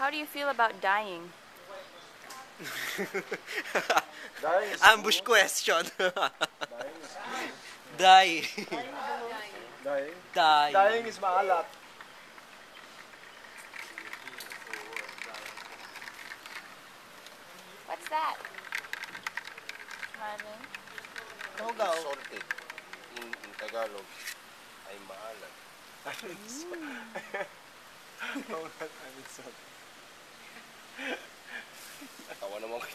How do you feel about dying? Dying is Ambush cool. question. Dying is cool. Die. Dying? Die. Dying is maalat. What's that? Marvin? Gaw-gaw. Salted. In Tagalog, ay maalat. Maalat, I'm sorry. Tawa naman